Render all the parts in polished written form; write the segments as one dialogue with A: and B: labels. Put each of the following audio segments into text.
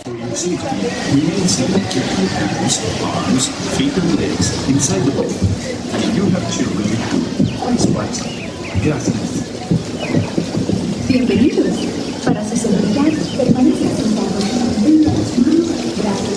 A: For your safety, remain seated keeping your hands, arms, feet and legs inside the boat. And if you have children with you, please rise up. Gracias.
B: Bienvenidos. Para su seguridad, permanezcan sentados. Tenga las manos. Gracias.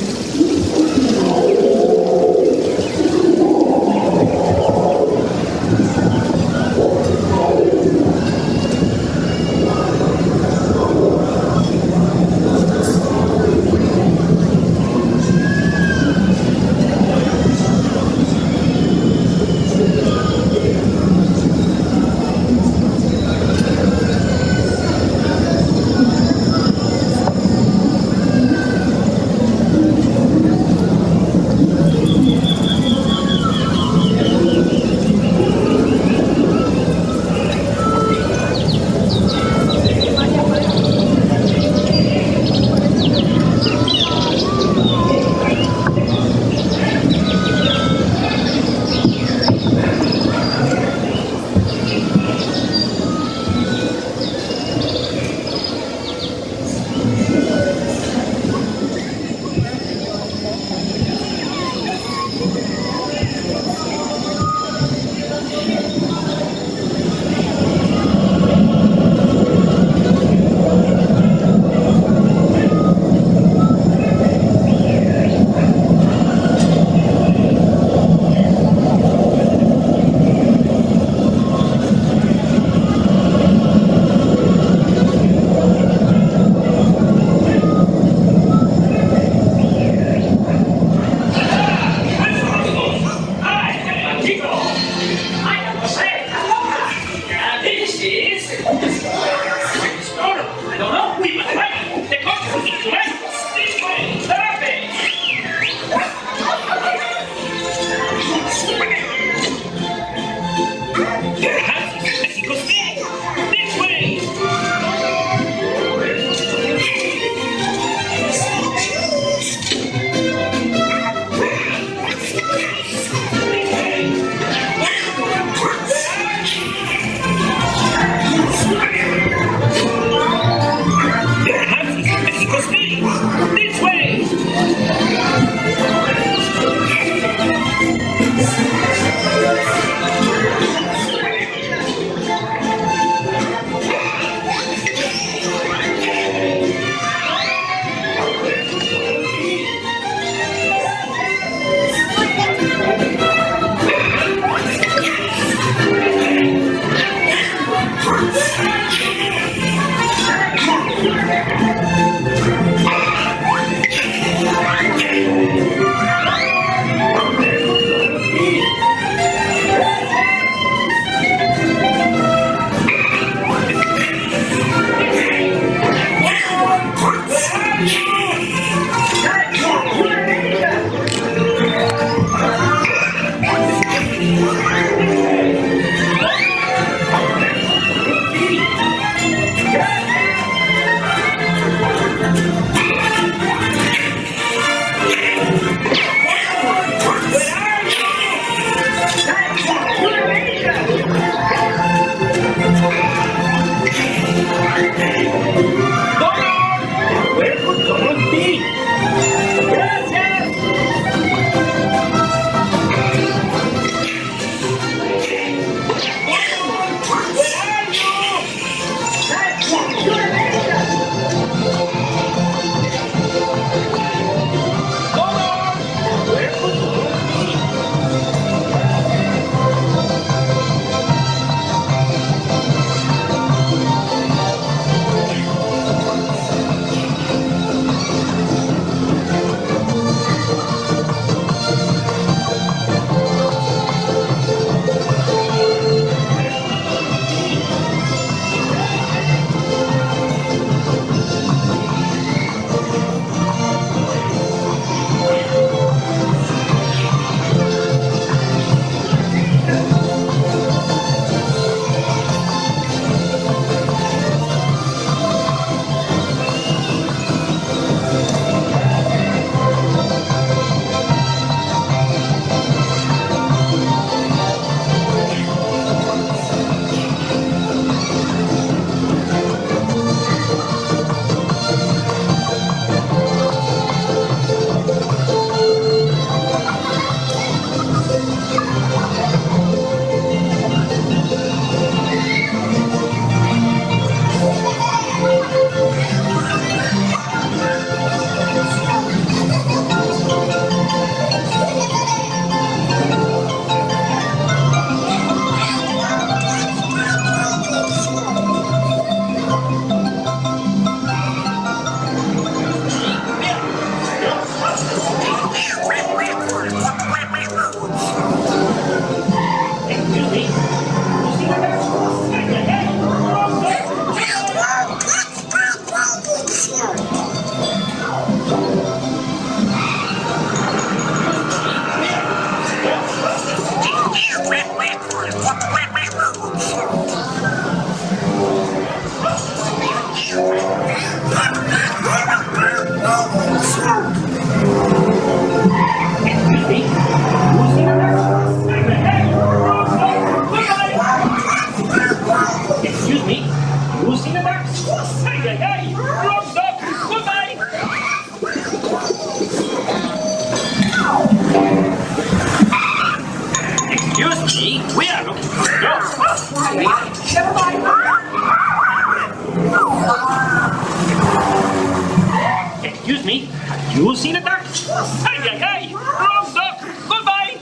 C: Excuse me, have you seen a duck? Hey, hey, hey! Wrong duck! Goodbye!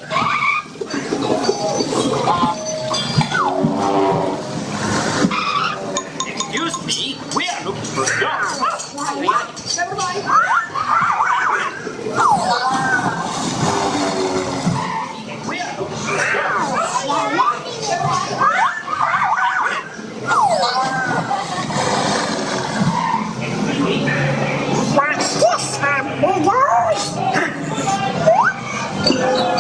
C: Excuse me, we are looking for ducks.
B: Never mind.
C: We are looking for ducks.
D: What's this, hamburgers?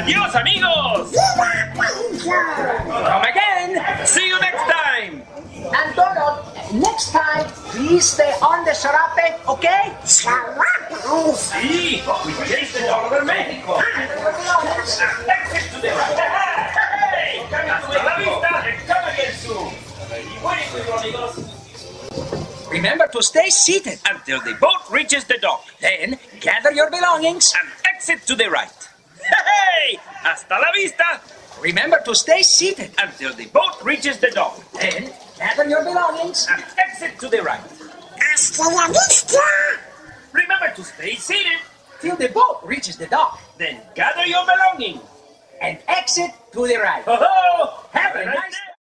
C: Adios, amigos. Come again. See you next time.
D: And Donald, next time, please stay on the sarape, okay?
C: Sí, we chased the dog over Mexico. Exit to the right. Hey, hasta la vista. Come again soon. Y waiting for you, amigos.
D: Remember to stay seated.
C: Until the boat reaches the dock.
D: Then gather your belongings.
C: And exit to the right. Hey, hasta la vista.
D: Remember to stay seated.
C: Until the boat reaches the dock.
D: Then gather your belongings.
C: And exit to the right.
E: Hasta la vista!
C: Remember to stay seated.
D: Till the boat reaches the dock.
C: Then gather your belongings.
D: And exit to the right.
C: Oh,
D: Have a nice day.